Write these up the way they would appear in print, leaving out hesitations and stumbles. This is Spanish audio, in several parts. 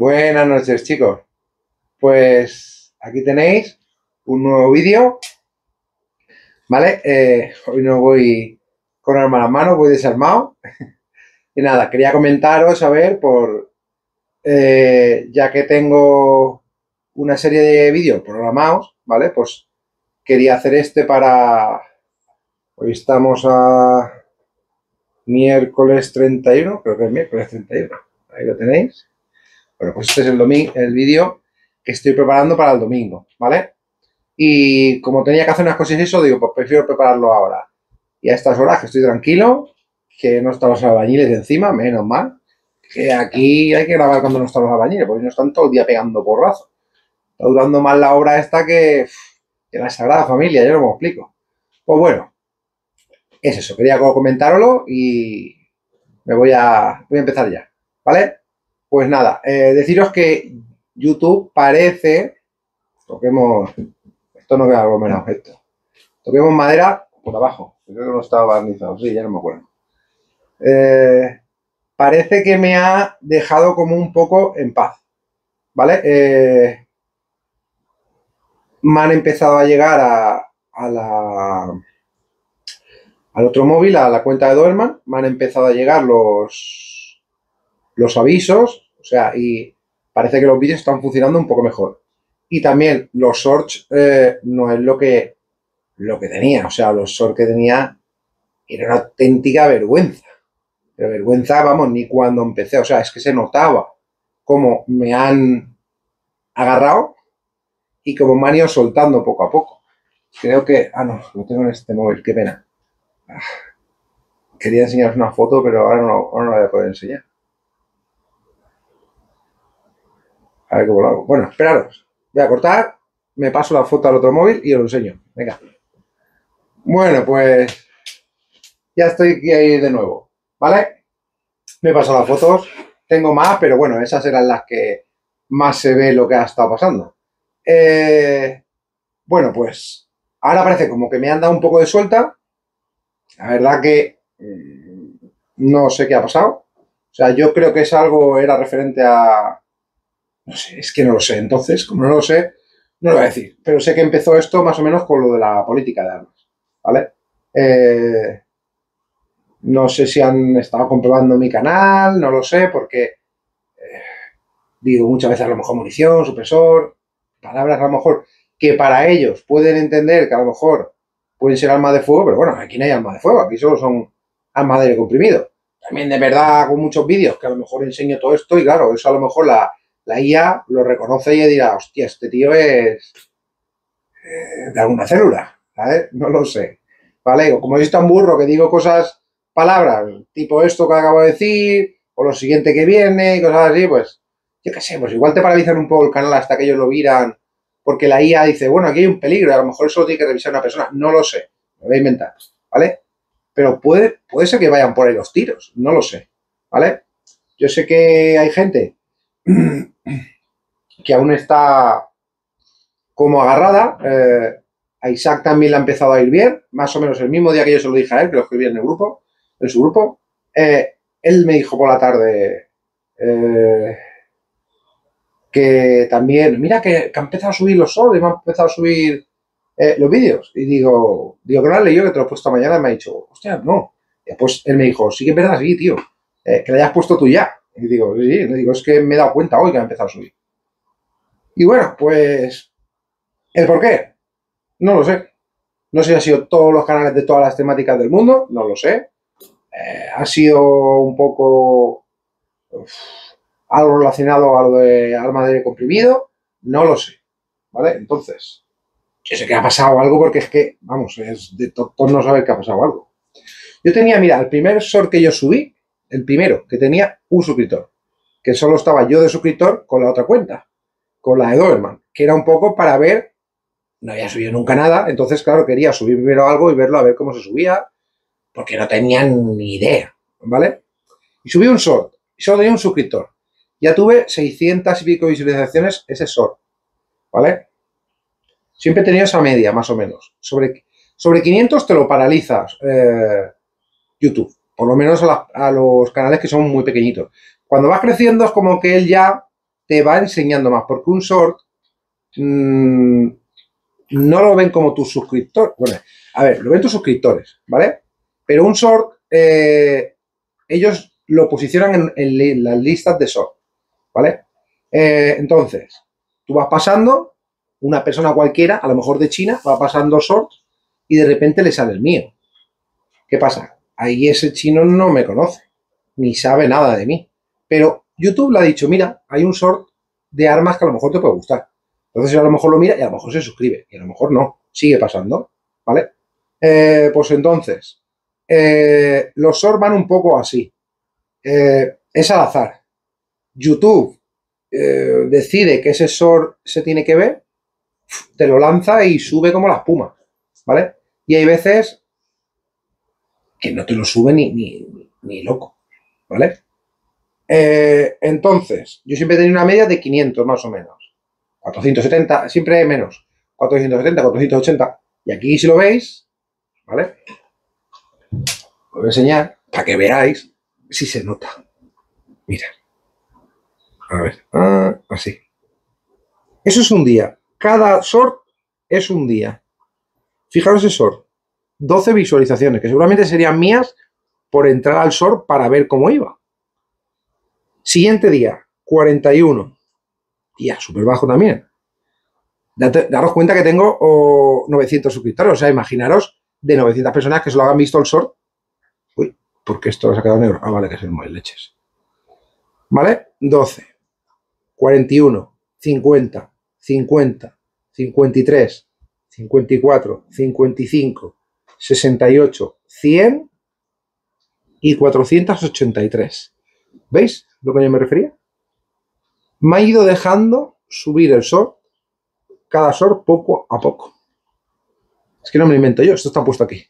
Buenas noches, chicos. Pues aquí tenéis un nuevo vídeo, ¿vale? Hoy no voy con arma en las manos, voy desarmado. Y nada, quería comentaros, a ver, ya que tengo una serie de vídeos programados, ¿vale? Pues quería hacer este para... Hoy estamos a miércoles 31, creo que es miércoles 31. Ahí lo tenéis. Bueno, pues este es el vídeo que estoy preparando para el domingo, ¿vale? Y como tenía que hacer unas cosas y eso, digo, pues prefiero prepararlo ahora. Y a estas horas que estoy tranquilo, que no están los albañiles encima, menos mal, que aquí hay que grabar cuando no están los albañiles, porque no están todo el día pegando porrazos. Está durando más la obra esta que la Sagrada Familia, yo no me explico. Pues bueno, es eso, quería comentároslo y voy a empezar ya, ¿vale? Pues nada, deciros que YouTube parece, toquemos, esto no queda aglomerado, esto, toquemos madera por abajo, creo que no estaba barnizado, sí, ya no me acuerdo. Parece que me ha dejado como un poco en paz, ¿vale? Me han empezado a llegar al otro móvil, a la cuenta de Doberman, me han empezado a llegar los avisos, o sea, y parece que los vídeos están funcionando un poco mejor. Y también los shorts no es lo que tenía, o sea, los shorts que tenía era una auténtica vergüenza. Pero vergüenza, vamos, ni cuando empecé, o sea, es que se notaba cómo me han agarrado y cómo me han ido soltando poco a poco. Creo que, no, lo tengo en este móvil, qué pena. Quería enseñaros una foto, pero ahora no la voy a poder enseñar. A ver cómo lo hago. Bueno, esperaros. Voy a cortar, me paso la foto al otro móvil y os lo enseño. Venga. Bueno, pues ya estoy aquí de nuevo, ¿vale? Me he pasado las fotos. Tengo más, pero bueno, esas eran las que más se ve lo que ha estado pasando. Bueno, pues ahora parece como que me han dado un poco de suelta. La verdad que no sé qué ha pasado. O sea, yo creo que es algo, era referente a... No sé, es que no lo sé. Entonces, como no lo sé, no lo voy a decir. Pero sé que empezó esto más o menos con lo de la política de armas, ¿vale? No sé si han estado comprobando mi canal, no lo sé, porque digo muchas veces a lo mejor munición, supresor, palabras a lo mejor que para ellos pueden entender que a lo mejor pueden ser armas de fuego, pero bueno, aquí no hay armas de fuego, aquí solo son armas de aire comprimido. También de verdad hago muchos vídeos que a lo mejor enseño todo esto y claro, eso a lo mejor la IA lo reconoce y dirá, hostia, este tío es de alguna célula, ¿sabes? No lo sé, ¿vale? O como es tan burro que digo cosas, palabras, tipo esto que acabo de decir, o lo siguiente que viene, y cosas así, pues, yo qué sé, pues igual te paralizan un poco el canal hasta que ellos lo miran, porque la IA dice, bueno, aquí hay un peligro, y a lo mejor eso lo tiene que revisar una persona, no lo sé, me voy a inventar, ¿vale? Pero puede ser que vayan por ahí los tiros, no lo sé, ¿vale? Yo sé que hay gente que aún está como agarrada. A Isaac también le ha empezado a ir bien, más o menos el mismo día que yo se lo dije a él, que lo escribí en el grupo, en su grupo. Él me dijo por la tarde que también, mira que ha empezado a subir los solos y me ha empezado a subir los vídeos. Y digo, que no has leído, que te lo he puesto mañana. Y me ha dicho, hostia, no. Y después él me dijo, sí que es verdad, sí, tío, que le hayas puesto tú ya. Y digo, sí, le digo, es que me he dado cuenta hoy que ha empezado a subir. Y bueno, pues, ¿el por qué? No lo sé. No sé si ha sido todos los canales de todas las temáticas del mundo, no lo sé. Ha sido un poco algo relacionado a lo de arma de aire comprimido, no lo sé. ¿Vale? Entonces, yo sé que ha pasado algo porque es que, vamos, es de todos no saber que ha pasado algo. Yo tenía, mira, el primer short que yo subí, el primero, que tenía un suscriptor, que solo estaba yo de suscriptor con la otra cuenta, con la de Doberman, que era un poco para ver. No había subido nunca nada, entonces, claro, quería subir primero algo y verlo a ver cómo se subía, porque no tenía ni idea, ¿vale? Y subí un short, y solo tenía un suscriptor. Ya tuve 600 y pico visualizaciones ese short, ¿vale? Siempre he tenido esa media, más o menos. Sobre 500 te lo paralizas YouTube, por lo menos a los canales que son muy pequeñitos. Cuando vas creciendo es como que él ya te va enseñando más, porque un short no lo ven como tus suscriptores. Bueno, a ver, lo ven tus suscriptores, ¿vale? Pero un short, ellos lo posicionan en las listas de short, ¿vale? Entonces, tú vas pasando, una persona cualquiera, a lo mejor de China, va pasando shorts y de repente le sale el mío. ¿Qué pasa? Ahí ese chino no me conoce, ni sabe nada de mí. Pero YouTube le ha dicho, mira, hay un short de armas que a lo mejor te puede gustar. Entonces a lo mejor lo mira y a lo mejor se suscribe. Y a lo mejor no. Sigue pasando. ¿Vale? Pues entonces, los shorts van un poco así. Es al azar. YouTube decide que ese short se tiene que ver, te lo lanza y sube como la espuma. ¿Vale? Y hay veces que no te lo sube ni loco. ¿Vale? Entonces, yo siempre he tenido una media de 500 más o menos. 470, siempre menos. 470, 480. Y aquí, si lo veis, ¿vale? Os voy a enseñar para que veáis si se nota. Mira. A ver. Así. Eso es un día. Cada short es un día. Fijaros ese short. 12 visualizaciones, que seguramente serían mías por entrar al short para ver cómo iba. Siguiente día, 41. Tía, súper bajo también. Daros cuenta que tengo 900 suscriptores. O sea, imaginaros de 900 personas que solo hagan visto el short. Uy, ¿por qué esto se ha quedado negro? Ah, vale, que es el móvil, leches. ¿Vale? 12, 41, 50, 50, 53, 54, 55, 68, 100 y 483. ¿Veis lo que yo me refería? Me ha ido dejando subir el short, cada short poco a poco. Es que no me lo invento yo, esto está puesto aquí.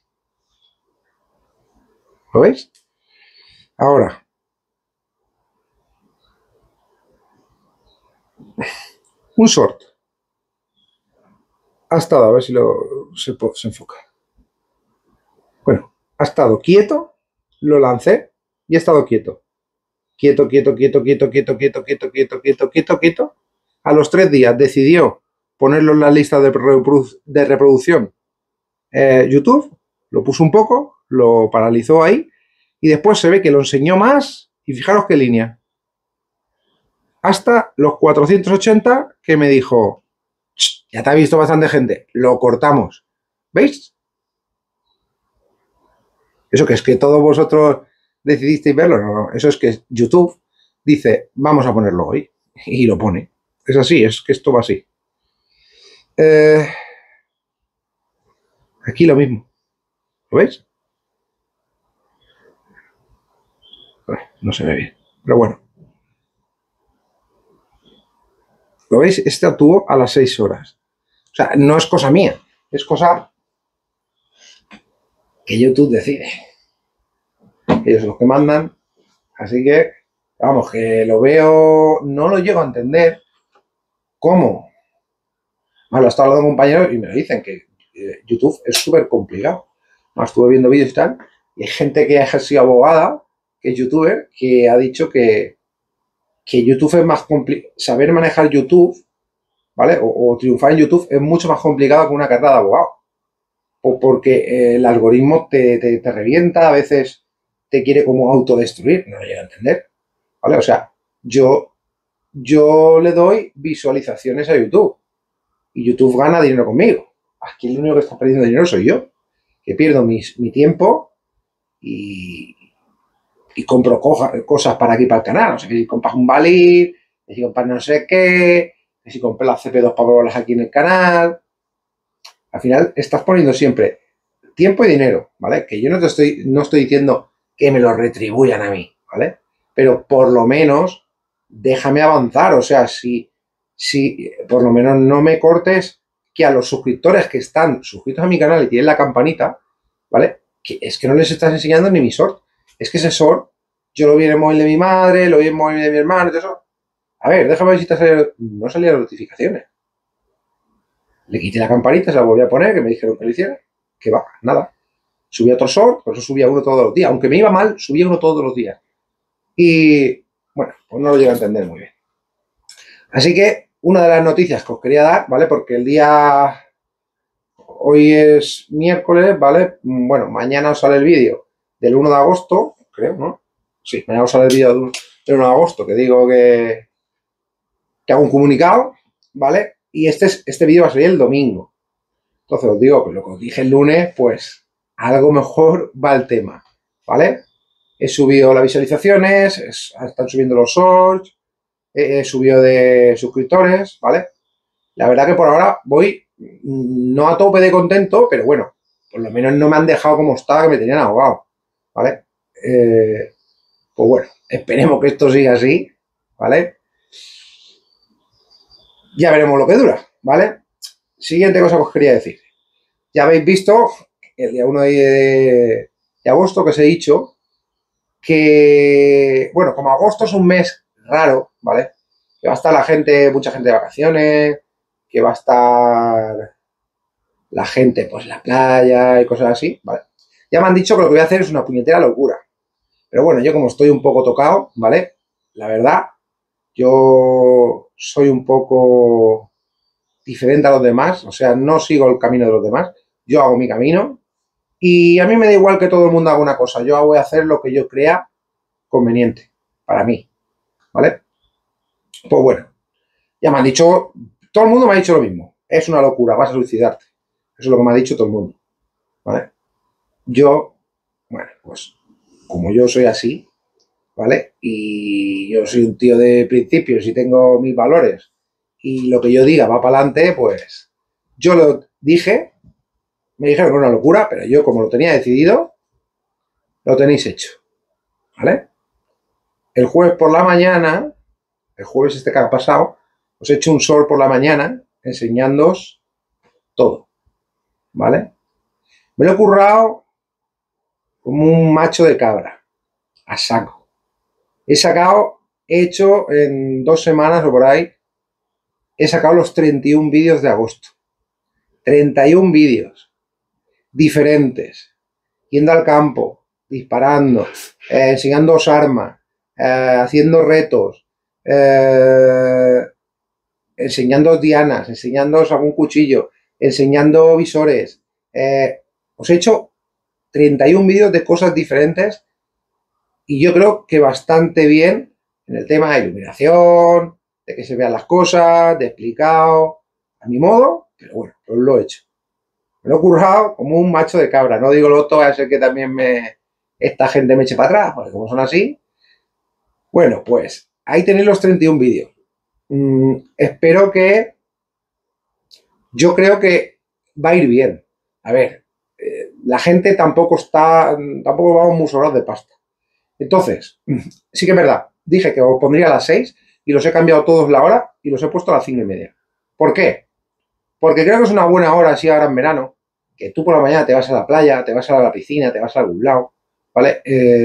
¿Lo veis? Ahora, un short ha estado, a ver si se enfoca. Bueno, ha estado quieto, lo lancé y ha estado quieto. Quieto, quieto, quieto, quieto, quieto, quieto, quieto, quieto, quieto, quieto, quieto. A los 3 días decidió ponerlo en la lista de reproducción YouTube, lo puso un poco, lo paralizó ahí y después se ve que lo enseñó más y fijaros qué línea. Hasta los 480 que me dijo, ya te ha visto bastante gente, lo cortamos. ¿Veis? Eso que es que todos vosotros decidisteis verlo, no, eso es que YouTube dice, vamos a ponerlo hoy, y lo pone. Es así, es que esto va así. Aquí lo mismo. ¿Lo veis? No se ve bien, pero bueno. ¿Lo veis? Este actuó a las 6 horas. O sea, no es cosa mía, es cosa que YouTube decide. Ellos son los que mandan. Así que, vamos, que lo veo, no lo llego a entender. ¿Cómo? Lo he estado hablando con compañeros y me dicen que YouTube es súper complicado. Estuve viendo vídeos y tal, y hay gente que ha ejercido abogada, que es youtuber, que ha dicho que YouTube es más complicado. Saber manejar YouTube, ¿vale? O triunfar en YouTube es mucho más complicado que una carrera de abogado. O porque el algoritmo te revienta, a veces te quiere como autodestruir. No lo llego a entender, ¿vale? O sea, yo le doy visualizaciones a YouTube y YouTube gana dinero conmigo. Aquí el único que está perdiendo dinero soy yo, que pierdo mi tiempo y compro cosas para aquí, para el canal. O sea, que si compras un Valid, que si compras no sé qué, que si compras las CP2 para probarlas aquí en el canal. Al final estás poniendo siempre tiempo y dinero, ¿vale? Que yo no estoy diciendo que me lo retribuyan a mí, ¿vale? Pero por lo menos déjame avanzar. O sea, si por lo menos no me cortes, que a los suscriptores que están suscritos a mi canal y tienen la campanita, ¿vale? Que es que no les estás enseñando ni mi short. Es que ese short, yo lo vi en el móvil de mi madre, lo vi en el móvil de mi hermano y todo eso. A ver, déjame ver si te sale. No salían las notificaciones. Le quité la campanita, se la volví a poner, que me dijeron que lo hiciera. Que va, nada. Subí otro short, por eso subía uno todos los días. Aunque me iba mal, subía uno todos los días. Y, bueno, pues no lo llego a entender muy bien. Así que una de las noticias que os quería dar, ¿vale? Porque hoy es miércoles, ¿vale? Bueno, mañana os sale el vídeo del 1 de agosto, creo, ¿no? Sí, mañana os sale el vídeo del 1 de agosto, que digo que hago un comunicado, ¿vale? Y este vídeo va a salir el domingo. Entonces os digo que lo que os dije el lunes, pues algo mejor va el tema, ¿vale? He subido las visualizaciones, están subiendo los shorts, he subido de suscriptores, ¿vale? La verdad que por ahora voy no a tope de contento, pero bueno, por lo menos no me han dejado como estaba, que me tenían ahogado, ¿vale? Pues bueno, esperemos que esto siga así, ¿vale? Ya veremos lo que dura, ¿vale? Siguiente cosa que os quería decir. Ya habéis visto el día 1 de agosto que os he dicho que, bueno, como agosto es un mes raro, ¿vale? Que va a estar mucha gente de vacaciones, que va a estar la gente pues en la playa y cosas así, ¿vale? Ya me han dicho que lo que voy a hacer es una puñetera locura. Pero bueno, yo como estoy un poco tocado, ¿vale? La verdad, yo soy un poco diferente a los demás, o sea, no sigo el camino de los demás, yo hago mi camino y a mí me da igual que todo el mundo haga una cosa, yo voy a hacer lo que yo crea conveniente para mí, ¿vale? Pues bueno, ya me han dicho, todo el mundo me ha dicho lo mismo, es una locura, vas a suicidarte, eso es lo que me ha dicho todo el mundo, ¿vale? Yo, bueno, pues como yo soy así, ¿vale? Y yo soy un tío de principios y tengo mis valores y lo que yo diga va para adelante, pues yo lo dije, me dijeron que era una locura, pero yo como lo tenía decidido, lo tenéis hecho, ¿vale? El jueves por la mañana, el jueves este que ha pasado, os he hecho un short por la mañana enseñándoos todo, ¿vale? Me lo he currado como un macho de cabra, a saco. He hecho en 2 semanas o por ahí, he sacado los 31 vídeos de agosto. 31 vídeos diferentes, yendo al campo, disparando, enseñándoos armas, haciendo retos, enseñándoos dianas, enseñándoos algún cuchillo, enseñando visores. Os he hecho 31 vídeos de cosas diferentes y yo creo que bastante bien en el tema de iluminación, de que se vean las cosas, de explicado, a mi modo, pero bueno, pues lo he hecho. Me lo he currado como un macho de cabra. No digo lo otro, a ser que también esta gente me eche para atrás, porque como son así. Bueno, pues ahí tenéis los 31 vídeos. Espero que... Yo creo que va a ir bien. A ver, la gente tampoco vamos muy sobrados de pasta. Entonces, sí que es verdad, dije que os pondría a las 6 y los he cambiado todos la hora y los he puesto a las 5:30. ¿Por qué? Porque creo que es una buena hora así ahora en verano, que tú por la mañana te vas a la playa, te vas a la piscina, te vas a algún lado, ¿vale?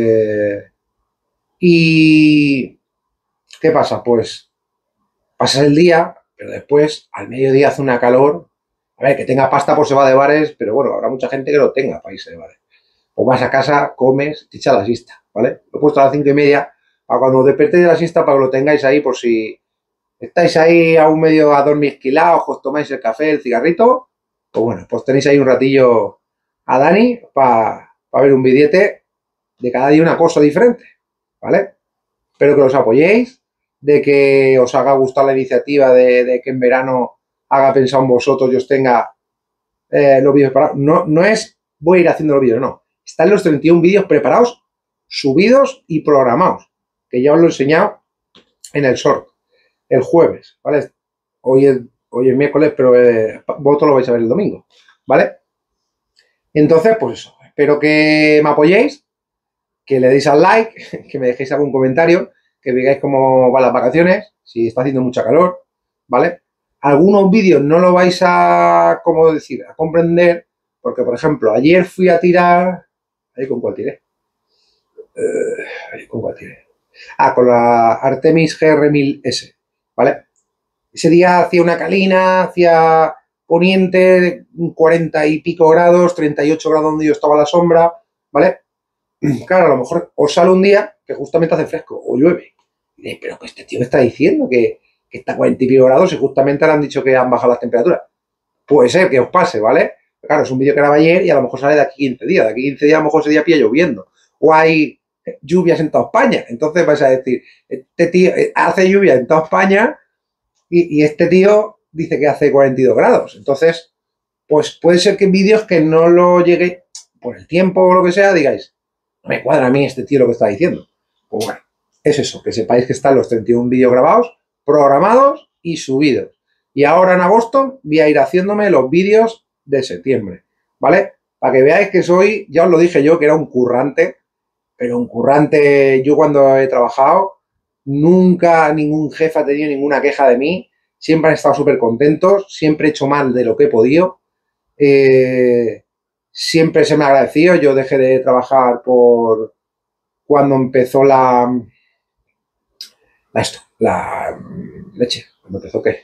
¿Y qué pasa? Pues pasas el día, pero después al mediodía hace una calor. A ver, que tenga pasta pues se va de bares, pero bueno, habrá mucha gente que no tenga para irse de bares. O vas a casa, comes, te echas la siesta, ¿vale? Lo he puesto a las 5:30 para cuando os despertéis de la siesta para que lo tengáis ahí por si estáis ahí aún medio adormisquilados, os tomáis el café, el cigarrito, pues bueno, pues tenéis ahí un ratillo a Dani para ver un billete de cada día una cosa diferente, ¿vale? Espero que os apoyéis, de que os haga gustar la iniciativa de que en verano haga pensado en vosotros y os tenga los vídeos preparados. No es voy a ir haciendo los vídeos, no. Están los 31 vídeos preparados, subidos y programados, que ya os lo he enseñado en el short, el jueves, ¿vale? Hoy es miércoles, pero vosotros lo vais a ver el domingo, ¿vale? Entonces, pues eso, espero que me apoyéis, que le deis al like, que me dejéis algún comentario, que digáis cómo van las vacaciones, si está haciendo mucha calor, ¿vale? Algunos vídeos no lo vais a, ¿cómo decir?, a comprender, porque, por ejemplo, ayer fui a tirar... ¿Ahí con cuál tiré? ¿Con cuál tiré? Con la Artemis GR1000S, ¿vale? Ese día hacía una calina, hacía poniente, 40 y pico grados, 38 grados donde yo estaba a la sombra, ¿vale? Claro, a lo mejor os sale un día que justamente hace fresco o llueve. Y diréis, pero que este tío me está diciendo que que está a 40 y pico grados y justamente le han dicho que han bajado las temperaturas. Puede ser que os pase, ¿vale? Claro, es un vídeo que grabé ayer y a lo mejor sale de aquí 15 días. De aquí 15 días a lo mejor ese día pilla lloviendo. O hay lluvias en toda España. Entonces vais a decir, este tío hace lluvia en toda España y este tío dice que hace 42 grados. Entonces, pues puede ser que en vídeos que no lo llegue por el tiempo o lo que sea, digáis, no me cuadra a mí este tío lo que está diciendo. Pues bueno, es eso, que sepáis que están los 31 vídeos grabados, programados y subidos. Y ahora en agosto voy a ir haciéndome los vídeos de septiembre, ¿vale? Para que veáis que soy, ya os lo dije yo, que era un currante, pero un currante, yo cuando he trabajado, nunca ningún jefe ha tenido ninguna queja de mí, siempre han estado súper contentos, siempre he hecho mal de lo que he podido, siempre se me ha agradecido, yo dejé de trabajar por cuando empezó la leche, cuando empezó ¿qué?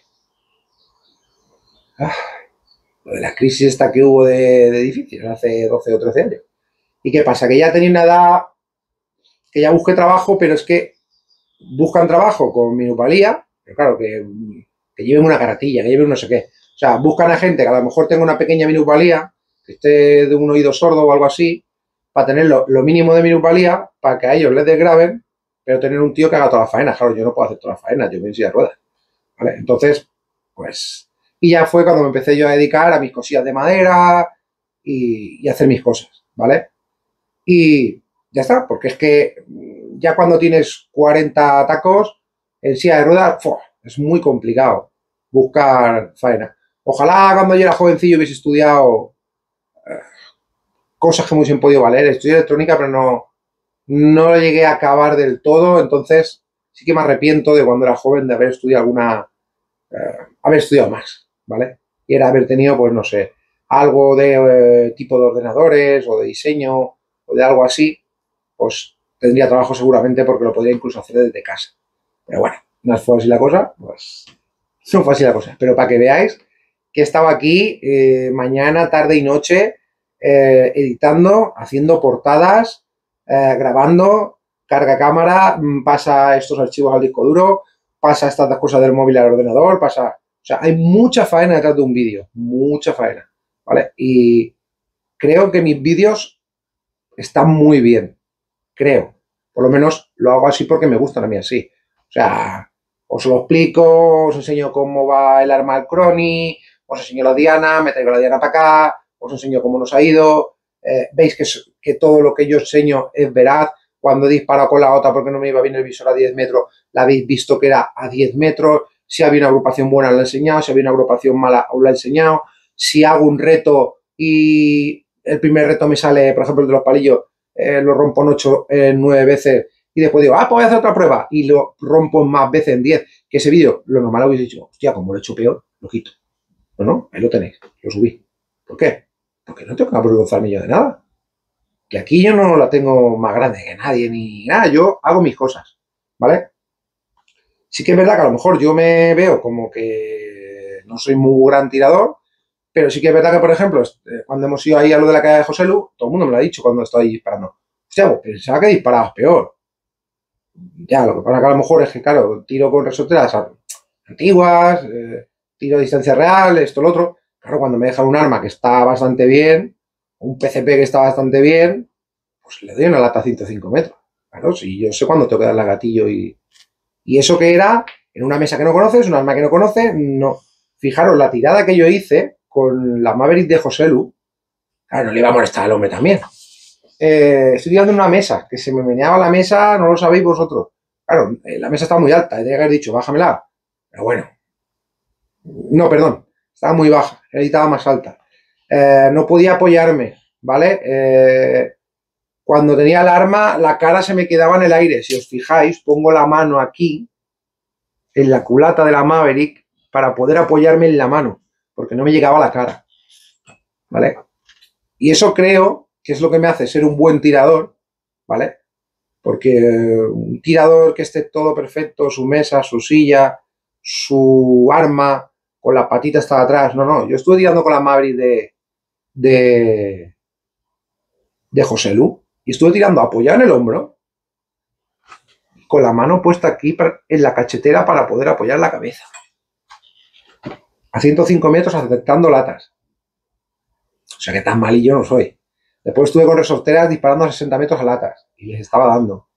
Lo de la crisis esta que hubo de edificios hace 12 o 13 años. ¿Y qué pasa? Que ya tenía una edad que ya busqué trabajo, pero es que buscan trabajo con minusvalía, pero claro, que lleven una carretilla, que lleven un no sé qué. O sea, buscan a gente que a lo mejor tenga una pequeña minusvalía, que esté de un oído sordo o algo así, para tener lo mínimo de minusvalía, para que a ellos les desgraben, pero tener un tío que haga todas las faenas. Claro, yo no puedo hacer todas las faenas, yo voy en silla de ruedas. ¿Vale? Entonces, pues... Y ya fue cuando me empecé yo a dedicar a mis cosillas de madera y hacer mis cosas, ¿vale? Y ya está, porque es que ya cuando tienes 40 tacos en silla de ruedas, es muy complicado buscar faena. Ojalá cuando yo era jovencillo hubiese estudiado cosas que me hubiesen podido valer. Estudié electrónica, pero no lo llegué a acabar del todo, entonces sí que me arrepiento de cuando era joven de haber estudiado haber estudiado más, ¿vale? Y era haber tenido, pues no sé, algo de tipo de ordenadores o de diseño o de algo así, pues tendría trabajo seguramente porque lo podría incluso hacer desde casa. Pero bueno, no fue así la cosa, pues no fue así la cosa. Pero para que veáis que estaba aquí mañana, tarde y noche editando, haciendo portadas, grabando, carga cámara, pasa estos archivos al disco duro, pasa estas cosas del móvil al ordenador, pasa... O sea, hay mucha faena detrás de un vídeo, mucha faena, ¿vale? Y creo que mis vídeos están muy bien, creo. Por lo menos lo hago así porque me gustan a mí así. O sea, os lo explico, os enseño cómo va el arma al crony, os enseño la diana, me traigo la diana para acá, os enseño cómo nos ha ido, veis que todo lo que yo enseño es veraz. Cuando he disparado con la OTA porque no me iba bien el visor a 10 metros, la habéis visto que era a 10 metros. Si había una agrupación buena, la he enseñado. Si había una agrupación mala, os la he enseñado. Si hago un reto y el primer reto me sale, por ejemplo, el de los palillos, lo rompo en 9 veces y después digo, pues voy a hacer otra prueba y lo rompo más veces en 10, que ese vídeo, lo normal habéis dicho, hostia, como lo he hecho peor, lo quito. No, ahí lo tenéis, lo subí. ¿Por qué? Porque no tengo que avergonzarme yo de nada. Que aquí yo no la tengo más grande que nadie ni nada, yo hago mis cosas, ¿vale? Sí que es verdad que a lo mejor yo me veo como que no soy muy gran tirador, pero sí que es verdad que, por ejemplo, cuando hemos ido ahí a lo de la calle de José Lu, todo el mundo me lo ha dicho cuando estoy disparando. Hostia, pues pensaba que disparabas peor. Ya, lo que pasa que a lo mejor es que, claro, tiro con resorteras antiguas, tiro a distancia real, esto, lo otro. Claro, cuando me dejan un arma que está bastante bien, un PCP que está bastante bien, pues le doy una lata a 105 metros. Claro, si yo sé cuándo tengo que darle al gatillo y eso que era en una mesa que no conoces, un arma que no conoces, no. Fijaros, la tirada que yo hice con la Maverick de José Lu, claro, no le iba a molestar al hombre también. Estoy tirando en una mesa, que se me meneaba la mesa, no lo sabéis vosotros. Claro, la mesa estaba muy alta, tenía que haber dicho, bájamela. Pero bueno, no, perdón, estaba muy baja, necesitaba más alta. No podía apoyarme, ¿vale? Cuando tenía el arma, la cara se me quedaba en el aire. Si os fijáis, pongo la mano aquí, en la culata de la Maverick, para poder apoyarme en la mano, porque no me llegaba la cara, ¿vale? Y eso creo que es lo que me hace ser un buen tirador, ¿vale? Porque un tirador que esté todo perfecto, su mesa, su silla, su arma, con la patita hasta atrás, no, yo estuve tirando con la Maverick de José Lu y estuve tirando apoyado en el hombro con la mano puesta aquí en la cachetera para poder apoyar la cabeza. A 105 metros aceptando latas. O sea que tan malillo no soy. Después estuve con resorteras disparando a 60 metros a latas y les estaba dando.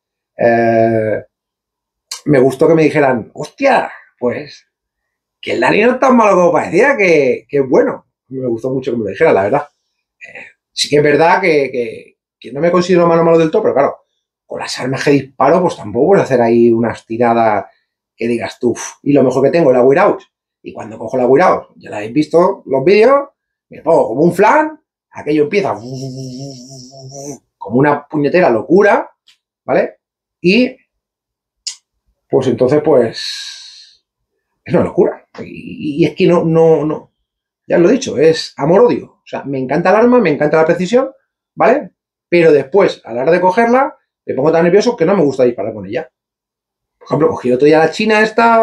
Me gustó que me dijeran, hostia, pues que el Dani no es tan malo como parecía, que es bueno. Me gustó mucho que me lo dijeran, la verdad. Sí que es verdad que no me considero malo del todo, pero claro, con las armas que disparo, pues tampoco puedes hacer ahí unas tiradas que digas tú. Y lo mejor que tengo es la Wear Out. Y cuando cojo la Wear Out, ya la habéis visto los vídeos, me pongo como un flan, aquello empieza como una puñetera locura, ¿vale? Y pues entonces, pues es una locura. Y es que no, ya os lo he dicho, es amor-odio. O sea, me encanta el arma, me encanta la precisión, ¿vale? Pero después, a la hora de cogerla, me pongo tan nervioso que no me gusta disparar con ella. Por ejemplo, cogí el otro día la china esta,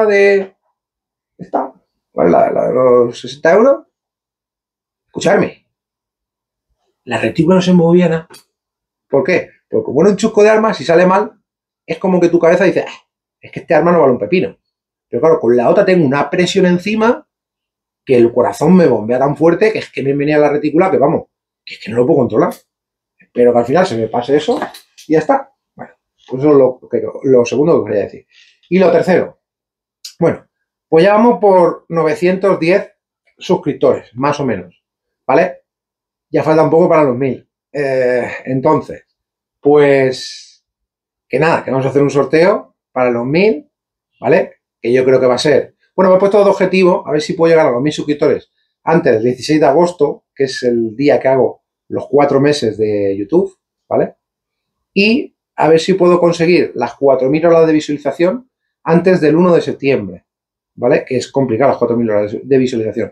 ¿vale? La de los 60 euros. Escuchadme, la retícula no se movía nada. ¿Por qué? Porque como era un chusco de arma, si sale mal, es como que tu cabeza dice, es que este arma no vale un pepino. Pero claro, con la otra tengo una presión encima que el corazón me bombea tan fuerte que es que me venía la retícula que vamos, que es que no lo puedo controlar. Espero que al final se me pase eso y ya está. Bueno, pues eso es lo segundo que quería decir. Y lo tercero, bueno, pues ya vamos por 910 suscriptores, más o menos, ¿vale? Ya falta un poco para los 1000. Entonces, pues, que nada, que vamos a hacer un sorteo para los 1000, ¿vale? Que yo creo que va a ser... Bueno, me he puesto de objetivo, a ver si puedo llegar a los 1000 suscriptores antes del 16 de agosto, que es el día que hago los 4 meses de YouTube, ¿vale? Y a ver si puedo conseguir las 4000 horas de visualización antes del 1 de septiembre, ¿vale? Que es complicado las 4000 horas de visualización.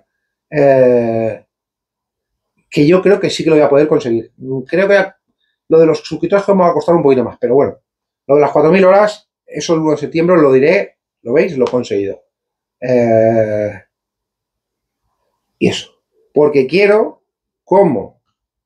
Que yo creo que sí que lo voy a poder conseguir. Creo que lo de los suscriptores me va a costar un poquito más, pero bueno, lo de las 4000 horas, eso el 1 de septiembre lo diré, ¿lo veis? Lo he conseguido. Y eso. Porque quiero, como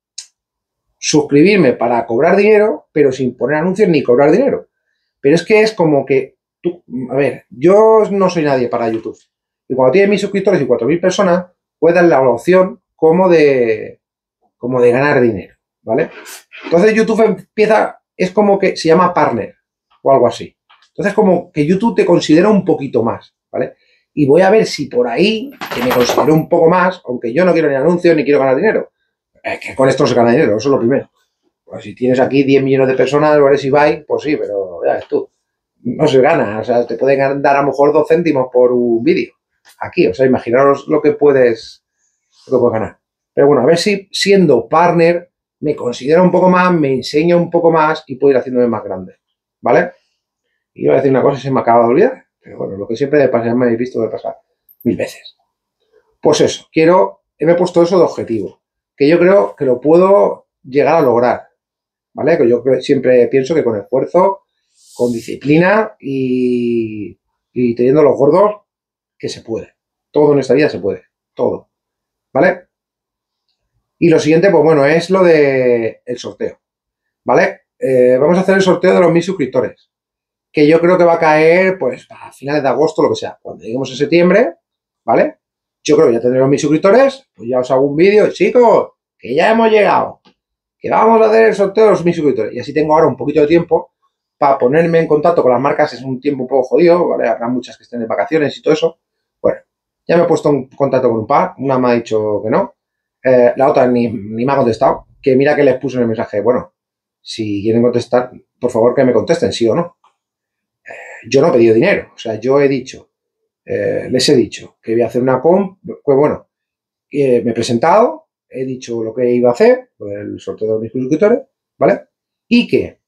suscribirme para cobrar dinero, pero sin poner anuncios ni cobrar dinero. Pero es que es como que tú, a ver, yo no soy nadie para YouTube. Y cuando tienes 1000 suscriptores y 4000 personas, puedes darle la opción como de ganar dinero, ¿vale? Entonces YouTube empieza, es como que se llama partner o algo así. Entonces como que YouTube te considera un poquito más, ¿vale? Y voy a ver si por ahí, que me considero un poco más, aunque yo no quiero ni anuncios ni quiero ganar dinero. Es que con esto se gana dinero, eso es lo primero. Pues si tienes aquí 10 millones de personas, lo eres Ibai, pues sí, pero ya ves tú. No se gana, o sea, te pueden dar a lo mejor 2 céntimos por un vídeo. Aquí, o sea, imaginaros lo que puedes ganar. Pero bueno, a ver si siendo partner me considero un poco más, me enseño un poco más y puedo ir haciéndome más grande, ¿vale? Y iba a decir una cosa y se me acaba de olvidar, pero bueno, lo que siempre me pasa, me habéis visto de pasar 1000 veces. Pues eso, me he puesto eso de objetivo, que yo creo que lo puedo llegar a lograr, ¿vale? Que yo siempre pienso que con esfuerzo, con disciplina y teniendo los gordos, que se puede. Todo en esta vida se puede, todo, ¿vale? Y lo siguiente, pues bueno, es lo de el sorteo, ¿vale? Vamos a hacer el sorteo de los 1000 suscriptores, que yo creo que va a caer, pues, a finales de agosto, lo que sea. Cuando lleguemos a septiembre, ¿vale? Yo creo que ya tendré los 1000 suscriptores, pues ya os hago un vídeo, chicos, que ya hemos llegado, que vamos a hacer el sorteo de los 1000 suscriptores. Y así tengo ahora un poquito de tiempo para ponerme en contacto con las marcas. Es un tiempo un poco jodido, ¿vale? Habrá muchas que estén de vacaciones y todo eso. Bueno, ya me he puesto en contacto con un par, una me ha dicho que no. La otra ni me ha contestado, que mira que les puse en el mensaje, bueno, si quieren contestar, por favor que me contesten, sí o no. Yo no he pedido dinero, o sea, yo he dicho, les he dicho que voy a hacer una pues bueno, me he presentado, he dicho lo que iba a hacer, el sorteo de mis suscriptores, ¿vale? Y que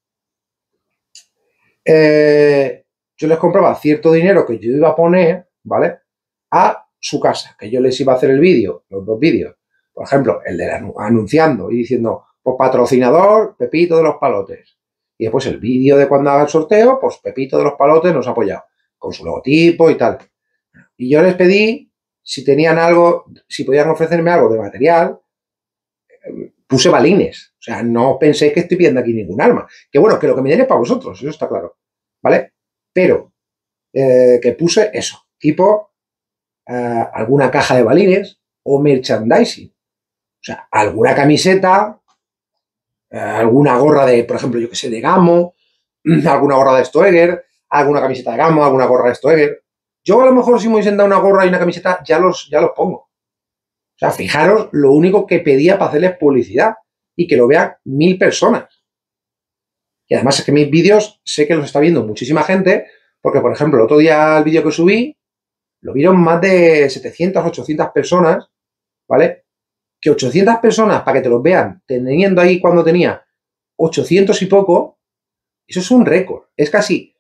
yo les compraba cierto dinero que yo iba a poner, ¿vale? A su casa, que yo les iba a hacer el vídeo, los 2 vídeos. Por ejemplo, el de anunciando y diciendo, pues patrocinador, Pepito de los Palotes. Y después el vídeo de cuando haga el sorteo, pues Pepito de los Palotes nos ha apoyado, con su logotipo y tal. Y yo les pedí si tenían algo, si podían ofrecerme algo de material, puse balines. O sea, no penséis que estoy pidiendo aquí ningún arma. Que bueno, que lo que me den es para vosotros, eso está claro. ¿Vale? pero que puse eso, tipo alguna caja de balines o merchandising. O sea, alguna camiseta, alguna gorra de, por ejemplo, yo que sé, de Gamo, alguna gorra de Stoeger, alguna camiseta de Gamo, alguna gorra de Stoeger. Yo a lo mejor si me hubiesen dado una gorra y una camiseta, ya los pongo. O sea, fijaros lo único que pedía para hacerles publicidad y que lo vean 1000 personas. Y además es que mis vídeos sé que los está viendo muchísima gente, porque por ejemplo el otro día el vídeo que subí lo vieron más de 700, 800 personas, ¿vale? Que 800 personas para que te los vean teniendo ahí cuando tenía 800 y poco, eso es un récord. Es casi,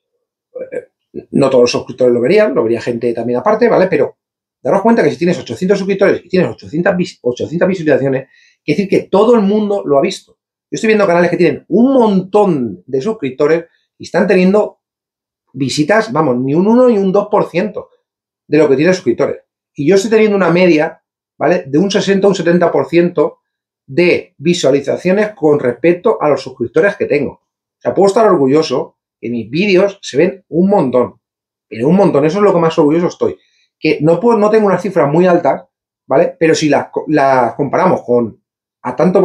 no todos los suscriptores lo vería gente también aparte, ¿vale? Pero daros cuenta que si tienes 800 suscriptores y tienes 800 visualizaciones, quiere decir que todo el mundo lo ha visto. Yo estoy viendo canales que tienen un montón de suscriptores y están teniendo visitas, vamos, ni un 1 ni un 2% de lo que tiene suscriptores. Y yo estoy teniendo una media, ¿vale? De un 60 o un 70% de visualizaciones con respecto a los suscriptores que tengo. O sea, puedo estar orgulloso que mis vídeos se ven un montón. Pero un montón, eso es lo que más orgulloso estoy. Que no tengo unas cifras muy altas, ¿vale? Pero si las comparamos con a tanto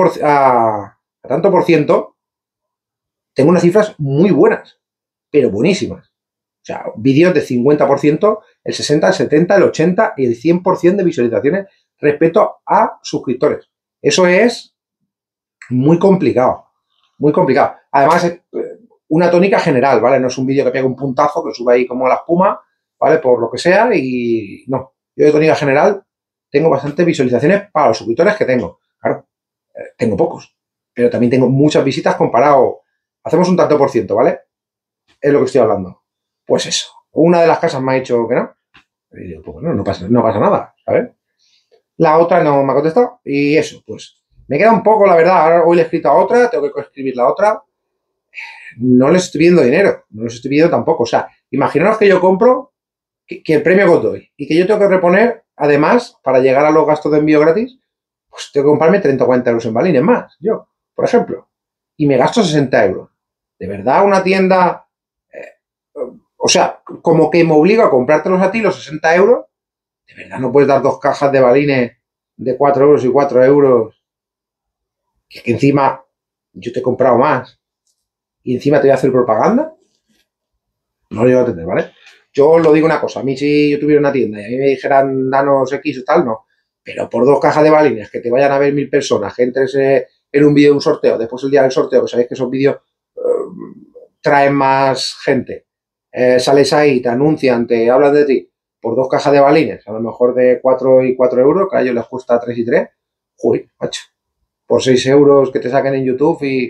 por ciento, tengo unas cifras muy buenas, pero buenísimas. O sea, vídeos de 50%, el 60%, el 70%, el 80% y el 100% de visualizaciones respecto a suscriptores. Eso es muy complicado, muy complicado. Además, es una tónica general, ¿vale? No es un vídeo que pegue un puntazo, que sube ahí como la espuma, ¿vale? Por lo que sea y no. Yo de tónica general tengo bastantes visualizaciones para los suscriptores que tengo. Claro, tengo pocos, pero también tengo muchas visitas comparado. Hacemos un tanto por ciento, ¿vale? Es lo que estoy hablando. Pues eso. Una de las casas me ha dicho que no. Y digo, pues bueno, no pasa nada, ¿sabes? La otra no me ha contestado. Y eso, pues me queda un poco, la verdad. Ahora hoy le he escrito a otra, tengo que coescribir la otra. No les estoy pidiendo dinero, no les estoy pidiendo tampoco. O sea, imaginaos que yo compro, que el premio que os doy y que yo tengo que reponer, además, para llegar a los gastos de envío gratis, pues tengo que comprarme 30 o 40 euros en balines más, yo, por ejemplo. Y me gasto 60 euros. ¿De verdad una tienda... o sea, como que me obligo a comprártelos a ti los 60 euros? ¿De verdad no puedes dar 2 cajas de balines de 4 euros y 4 euros? Que encima yo te he comprado más y encima te voy a hacer propaganda. No lo llevo a entender, ¿vale? Yo os lo digo una cosa, a mí si yo tuviera una tienda y a mí me dijeran danos X o tal, no. Pero por 2 cajas de balines, que te vayan a ver 1000 personas, que entres en un vídeo de un sorteo, después el día del sorteo, que sabéis que esos vídeos traen más gente, sales ahí, te anuncian, te hablan de ti, por 2 cajas de balines, a lo mejor de 4 y 4 euros, que a ellos les cuesta 3 y 3, uy, macho, por 6 euros que te saquen en YouTube y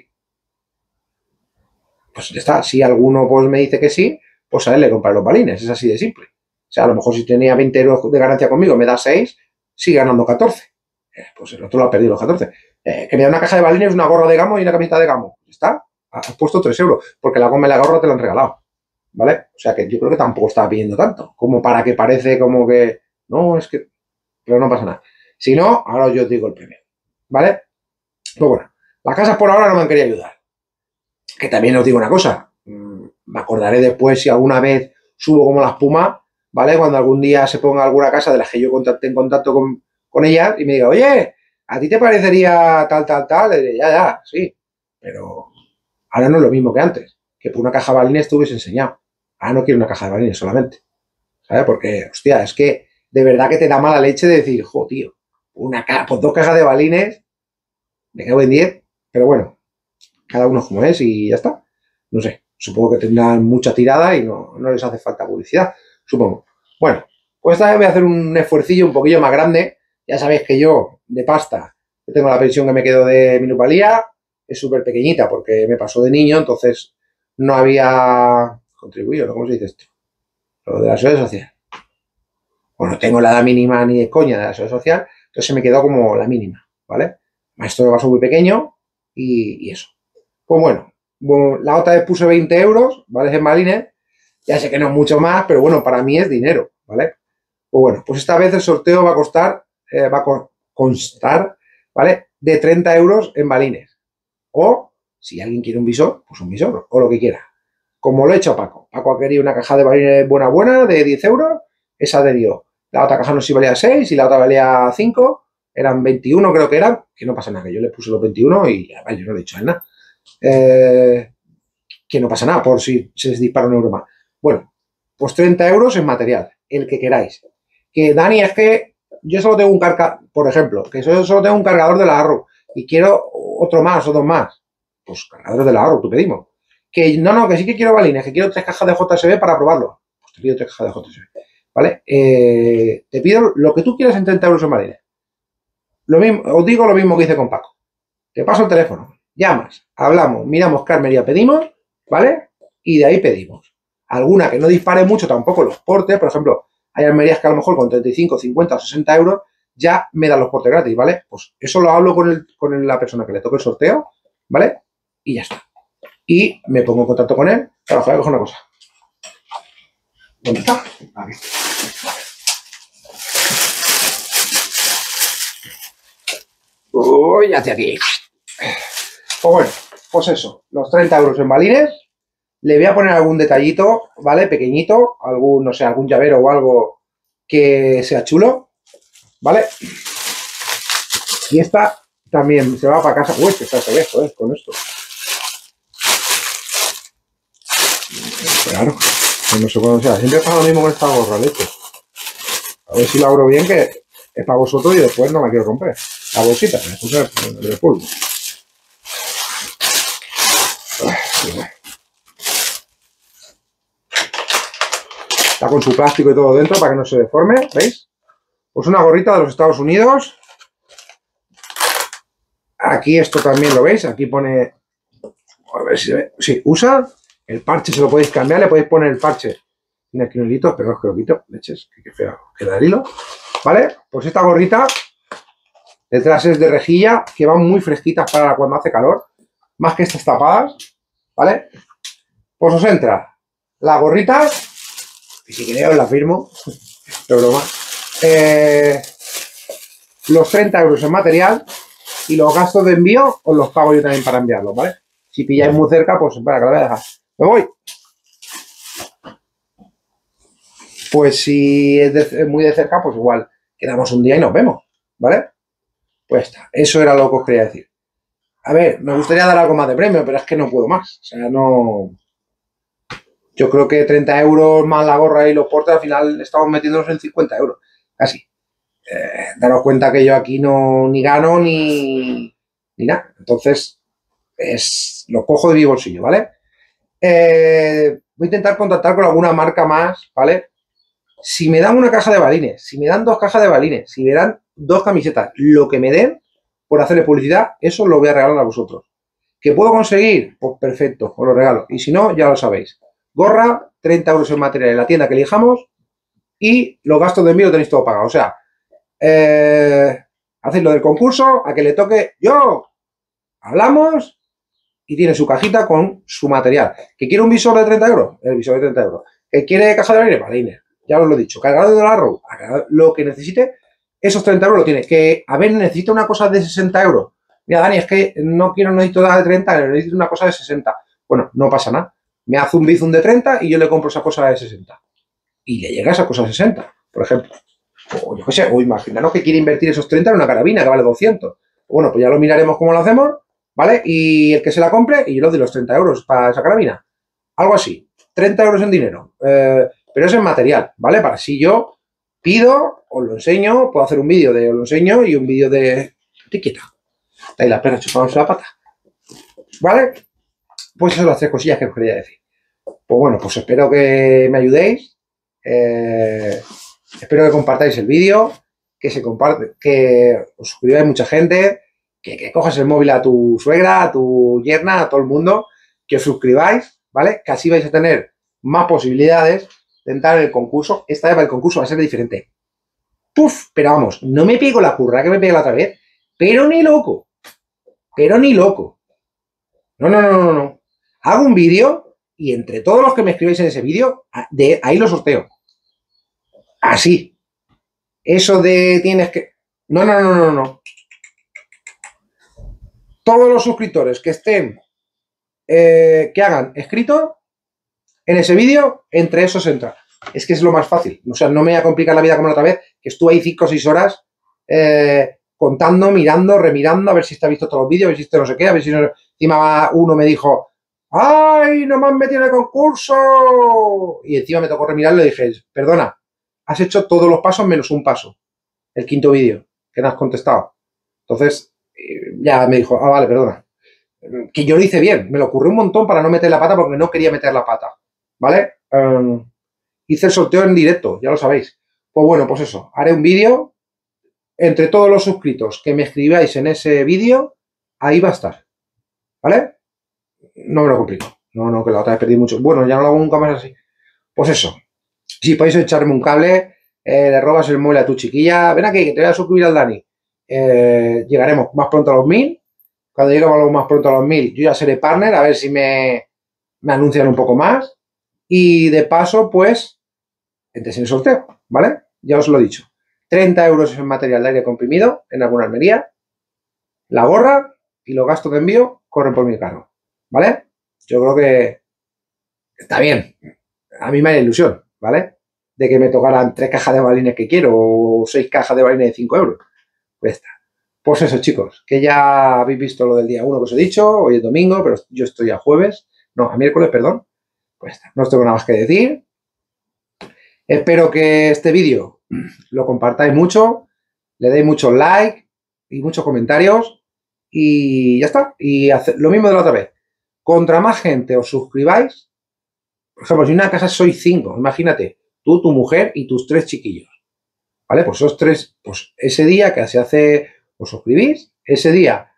pues ya está. Si alguno pues me dice que sí, pues a él le comprar los balines, es así de simple. O sea, a lo mejor si tenía 20 euros de ganancia conmigo, me da 6, sigue ganando 14. Pues el otro lo ha perdido los 14. Que me da una caja de balines, una gorra de Gamo y una camiseta de Gamo. ¿Está? Has puesto 3 euros, porque la goma y la gorra te la han regalado. ¿Vale? O sea que yo creo que tampoco estaba pidiendo tanto, como para que parece como que, no, es que, pero no pasa nada. Si no, ahora yo os digo el premio. ¿Vale? Pues bueno, las casas por ahora no me han querido ayudar. Que también os digo una cosa, me acordaré después si alguna vez subo como la espuma, ¿vale? Cuando algún día se ponga alguna casa de las que yo contacté en contacto con ellas y me diga, oye, ¿a ti te parecería tal, tal, tal? Y diré, ya, sí, pero ahora no es lo mismo que antes, que por una caja de balines te hubiese enseñado. Ahora no quiero una caja de balines solamente, ¿sabes? Porque, hostia, es que de verdad que te da mala leche de decir, jo, tío, pues 2 cajas de balines, me quedo en 10, pero bueno, cada uno como es y ya está. No sé, supongo que tendrán mucha tirada y no les hace falta publicidad, supongo. Bueno, pues esta vez voy a hacer un esfuercillo un poquillo más grande. Ya sabéis que yo, de pasta, que tengo la pensión que me quedo de minusvalía, es súper pequeñita porque me pasó de niño, entonces no había contribuido, ¿no? ¿Cómo se dice esto? Lo de la seguridad social. Bueno, no tengo la edad mínima ni de coña de la seguridad social, entonces se me quedó como la mínima, ¿vale? Esto me pasó muy pequeño y eso. Pues bueno, la otra vez puse 20 euros, ¿vale? En balines. Ya sé que no es mucho más, pero bueno, para mí es dinero, ¿vale? Pues bueno, pues esta vez el sorteo va a costar, constar, ¿vale? De 30 euros en balines. O, si alguien quiere un visor, pues un visor, o lo que quiera. como lo he hecho a Paco. Paco ha querido una caja de balines buena de 10 euros, esa adherió. La otra caja no sé si valía 6 y la otra valía 5, eran 21 creo que eran, que no pasa nada, que yo le puse los 21 y además yo no le he dicho a él nada. Que no pasa nada por si se les dispara un euro más. Bueno, pues 30 euros en material, el que queráis. Que Dani, es que yo solo tengo un cargador, por ejemplo, que yo solo tengo un cargador de la Arrow y quiero otro más o dos más. Pues cargadores de la Arrow, tú pedimos. Que no, que sí que quiero balines, que quiero 3 cajas de JSB para probarlo. Pues te pido 3 cajas de JSB. ¿Vale? Te pido lo que tú quieras en 30 euros en balines. Lo mismo, os digo lo mismo que hice con Paco. Te paso el teléfono, llamas, hablamos, miramos qué armería pedimos, ¿vale? Y de ahí pedimos. Alguna que no dispare mucho tampoco los portes, por ejemplo, hay armerías que a lo mejor con 35, 50 o 60 euros ya me dan los portes gratis, ¿vale? Pues eso lo hablo con la persona que le toque el sorteo, ¿vale? Y ya está. Y me pongo en contacto con él. Claro, voy a coger una cosa. ¿Dónde está? Aquí. Uy, hacia aquí. Pues bueno, pues eso, los 30 euros en balines. Le voy a poner algún detallito, ¿vale? Pequeñito, algún, no sé, algún llavero o algo que sea chulo, ¿vale? Y esta también se va para casa. Uy, que está al revés, joder, con esto. Claro, que no sé cuándo sea. Siempre pasa lo mismo con esta gorra, leche. A ver si la abro bien, que es para vosotros y después no la quiero romper. La bolsita, que después de polvo. Está con su plástico y todo dentro para que no se deforme, ¿veis? Pues una gorrita de los Estados Unidos. Aquí esto también lo veis, aquí pone, a ver si se ve, sí, USA, el parche se lo podéis cambiar, le podéis poner el parche sin aquilonitos, pero es que lo quito, leches, que feo queda el hilo, ¿vale? Pues esta gorrita, detrás es de rejilla, que van muy fresquitas para cuando hace calor, más que estas tapadas, ¿vale? Pues os entra la gorrita, y si queréis os la firmo, de broma, los 30 euros en material y los gastos de envío os los pago yo también para enviarlos, ¿vale? Si pilláis muy cerca, pues espera, que lo voy a dejar. Me voy. Pues si es muy de cerca, pues igual quedamos un día y nos vemos, ¿vale? Pues está. Eso era lo que os quería decir. A ver, me gustaría dar algo más de premio, pero es que no puedo más. O sea, no... Yo creo que 30 euros más la gorra y los portes, al final estamos metiéndonos en 50 euros. Casi. Daros cuenta que yo aquí no ni gano ni nada. Entonces, lo cojo de mi bolsillo, ¿vale? Voy a intentar contactar con alguna marca más, ¿vale? Si me dan una caja de balines, si me dan 2 cajas de balines, si me dan 2 camisetas, lo que me den por hacerle publicidad, eso lo voy a regalar a vosotros. ¿Que puedo conseguir? Pues perfecto, os lo regalo. Y si no, ya lo sabéis. Gorra, 30 euros en material en la tienda que elijamos y los gastos de envío tenéis todo pagado. O sea, hacéis lo del concurso, a que le toque yo, hablamos y tiene su cajita con su material. ¿Que quiere un visor de 30 euros? El visor de 30 euros. ¿Que quiere caja de balines? Balines. Ya os lo he dicho. Cargador de la Arrow, lo que necesite, esos 30 euros lo tiene. Que, a ver, necesita una cosa de 60 euros. Mira, Dani, es que no necesito nada de 30, necesito una cosa de 60. Bueno, no pasa nada. Me hace un bizum de 30 y yo le compro esa cosa de 60. Y le llega esa cosa de 60, por ejemplo. O yo qué sé, o imaginaros que quiere invertir esos 30 en una carabina que vale 200. Bueno, pues ya lo miraremos cómo lo hacemos, ¿vale? Y el que se la compre, y yo le doy los 30 euros para esa carabina. Algo así. 30 euros en dinero. Pero es en material, ¿vale? Para si yo pido, os lo enseño, puedo hacer un vídeo de os lo enseño y un vídeo de etiqueta. Ahí la perra chupándose la pata. ¿Vale? Pues esas son las 3 cosillas que os quería decir. Pues bueno, pues espero que me ayudéis. Espero que compartáis el vídeo, que se comparte, que os suscribáis mucha gente, que cojas el móvil a tu suegra, a tu yerna, a todo el mundo, que os suscribáis, ¿vale? Que así vais a tener más posibilidades de entrar en el concurso. Esta vez el concurso va a ser diferente. ¡Puf! Pero vamos, no me pego la curra que me pegué la otra vez, pero ni loco. Pero ni loco. No. Hago un vídeo y entre todos los que me escribáis en ese vídeo, ahí lo sorteo. Así. Eso de tienes que... No. Todos los suscriptores que estén, que hagan escrito, en ese vídeo, entre esos entra. Es que es lo más fácil. O sea, no me voy a complicar la vida como la otra vez, que estuve ahí 5 o 6 horas contando, mirando, remirando, a ver si está visto todos los vídeos, a ver si este no sé qué, a ver si no... Encima uno me dijo, ¡ay, no me han metido en el concurso! Y encima me tocó remirarlo y dije, perdona, has hecho todos los pasos menos un paso. El quinto vídeo, que no has contestado. Entonces, ya me dijo, vale, perdona. Que yo lo hice bien, me lo ocurrió un montón para no meter la pata porque no quería meter la pata, ¿vale? Hice el sorteo en directo, ya lo sabéis. Pues bueno, pues eso, haré un vídeo. Entre todos los suscritos que me escribáis en ese vídeo, ahí va a estar, ¿vale? No me lo complico. No, que la otra vez perdí mucho. Bueno, ya no lo hago nunca más así. Pues eso. Si podéis echarme un cable, le robas el mueble a tu chiquilla. Ven aquí, que te voy a suscribir al Dani. Llegaremos más pronto a los 1000. Cuando lleguemos más pronto a los 1000, yo ya seré partner, a ver si me anuncian un poco más. Y de paso, pues, entres en el sorteo, ¿vale? Ya os lo he dicho. 30 euros en material de aire comprimido en alguna armería. La gorra y los gastos de envío corren por mi cargo, ¿vale? Yo creo que está bien. A mí me da ilusión, ¿vale? De que me tocaran 3 cajas de balines que quiero o 6 cajas de balines de 5 euros. Pues está. Pues eso, chicos, que ya habéis visto lo del día 1 que os he dicho, hoy es domingo, pero yo estoy a jueves, no, a miércoles, perdón. Pues está. No os tengo nada más que decir. Espero que este vídeo lo compartáis mucho, le deis muchos likes y muchos comentarios y ya está. Y lo mismo de la otra vez. Contra más gente os suscribáis, por ejemplo, si en una casa sois 5, imagínate, tú, tu mujer y tus 3 chiquillos, ¿vale? Pues esos 3, pues ese día que se hace, os suscribís, ese día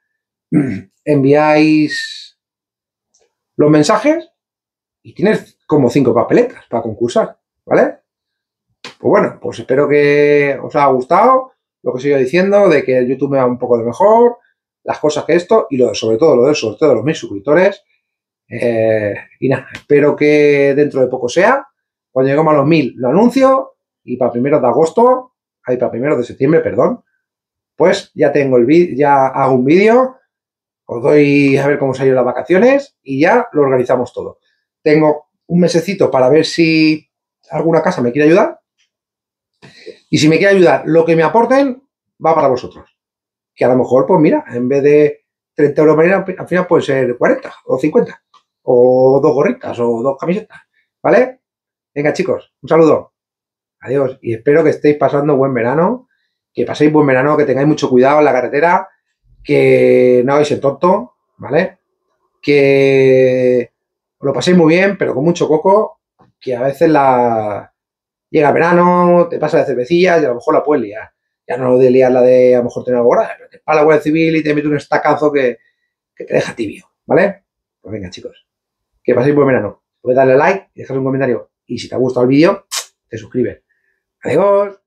enviáis los mensajes y tienes como 5 papeletas para concursar, ¿vale? Pues bueno, pues espero que os haya gustado lo que os he ido diciendo, de que el YouTube me va un poco de mejor, las cosas que esto, y sobre todo lo del sorteo de los 1000 suscriptores. Y nada, espero que dentro de poco sea. Cuando lleguemos a los 1000 lo anuncio, y para primeros de agosto, para primeros de septiembre, perdón, pues ya tengo el vídeo, ya hago un vídeo, os doy a ver cómo se han ido las vacaciones y ya lo organizamos todo. Tengo un mesecito para ver si alguna casa me quiere ayudar. Y si me quiere ayudar, lo que me aporten va para vosotros. Que a lo mejor, pues mira, en vez de 30 euros mañana, al final puede ser 40 o 50. O 2 gorritas o 2 camisetas. ¿Vale? Venga, chicos, un saludo. Adiós. Y espero que estéis pasando buen verano. Que paséis buen verano, que tengáis mucho cuidado en la carretera. Que no hagáis el tonto. ¿Vale? Que os lo paséis muy bien, pero con mucho coco. Que a veces llega el verano, te pasa de cervecillas y a lo mejor la puedes liar. Ya no de liar la de a lo mejor tener algo grave, pero te para la Guardia Civil y te mete un estacazo que te deja tibio, ¿vale? Pues venga, chicos, que paséis buen verano. Puedes darle like y dejar un comentario. Y si te ha gustado el vídeo, te suscribes. Adiós.